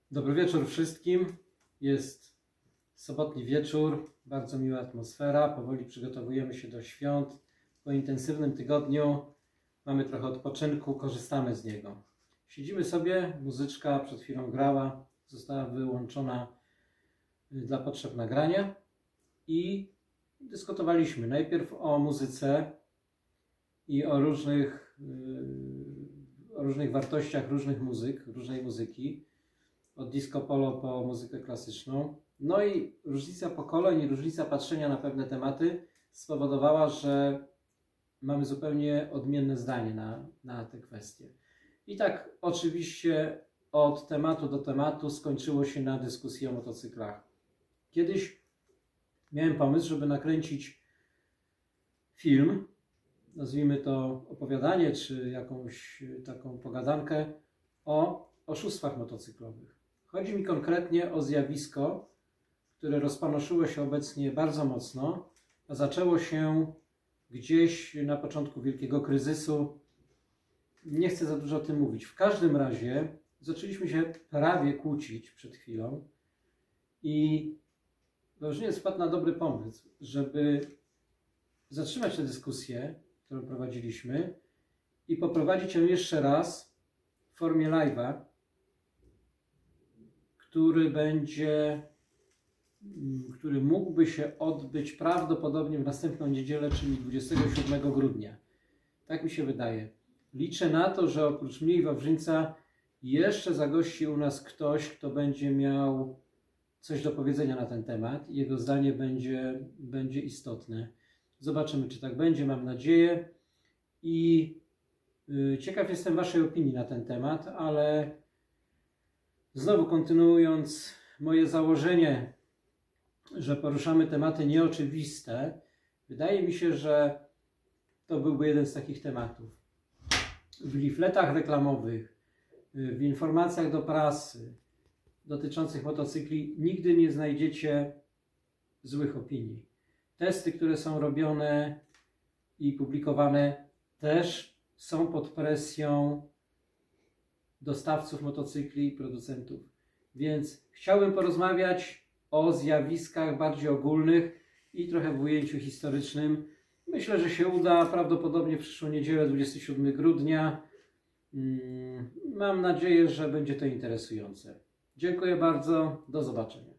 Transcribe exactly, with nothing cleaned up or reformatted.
Dobry wieczór wszystkim. Jest sobotni wieczór, bardzo miła atmosfera. Powoli przygotowujemy się do świąt. Po intensywnym tygodniu mamy trochę odpoczynku, korzystamy z niego. Siedzimy sobie, muzyczka przed chwilą grała, została wyłączona dla potrzeb nagrania i dyskutowaliśmy najpierw o muzyce i o różnych, o różnych wartościach różnych muzyk, różnej muzyki. Od disco polo po muzykę klasyczną. No i różnica pokoleń i różnica patrzenia na pewne tematy spowodowała, że mamy zupełnie odmienne zdanie na, na te kwestie. I tak oczywiście od tematu do tematu skończyło się na dyskusji o motocyklach. Kiedyś miałem pomysł, żeby nakręcić film, nazwijmy to opowiadanie, czy jakąś taką pogadankę o oszustwach motocyklowych. Chodzi mi konkretnie o zjawisko, które rozpanoszyło się obecnie bardzo mocno, a zaczęło się gdzieś na początku wielkiego kryzysu. Nie chcę za dużo o tym mówić. W każdym razie zaczęliśmy się prawie kłócić przed chwilą i wrażenie wpadł na dobry pomysł, żeby zatrzymać tę dyskusję, którą prowadziliśmy i poprowadzić ją jeszcze raz w formie live'a, który będzie, który mógłby się odbyć prawdopodobnie w następną niedzielę, czyli dwudziestego siódmego grudnia. Tak mi się wydaje. Liczę na to, że oprócz mnie i Wawrzyńca jeszcze zagości u nas ktoś, kto będzie miał coś do powiedzenia na ten temat i jego zdanie będzie, będzie istotne. Zobaczymy, czy tak będzie, mam nadzieję. I yy, ciekaw jestem Waszej opinii na ten temat, ale znowu kontynuując moje założenie, że poruszamy tematy nieoczywiste, wydaje mi się, że to byłby jeden z takich tematów. W leafletach reklamowych, w informacjach do prasy dotyczących motocykli nigdy nie znajdziecie złych opinii. Testy, które są robione i publikowane, też są pod presją dostawców motocykli i producentów. Więc chciałbym porozmawiać o zjawiskach bardziej ogólnych i trochę w ujęciu historycznym. Myślę, że się uda prawdopodobnie w przyszłą niedzielę, dwudziestego siódmego grudnia. Mam nadzieję, że będzie to interesujące. Dziękuję bardzo. Do zobaczenia.